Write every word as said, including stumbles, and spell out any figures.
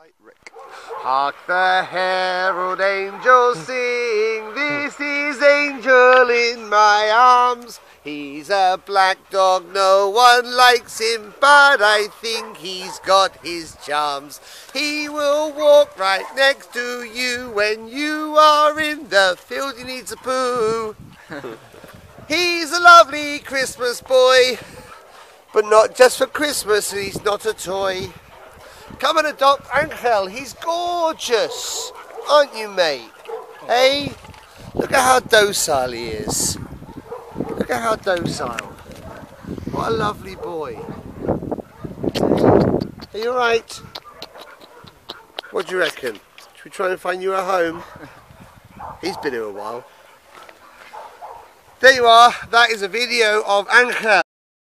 by Rick. Hark the herald angels sing, this is Angel in my arms. He's a black dog, no one likes him, but I think he's got his charms. He will walk right next to you when you are in the field you need to poo. He's a lovely Christmas boy, but not just for Christmas, he's not a toy. Come and adopt Angel, he's gorgeous, aren't you, mate? Hey, look at how docile he is. Look at how docile. What a lovely boy. Are you alright? What do you reckon? Should we try and find you a home? He's been here a while. There you are, that is a video of Angel.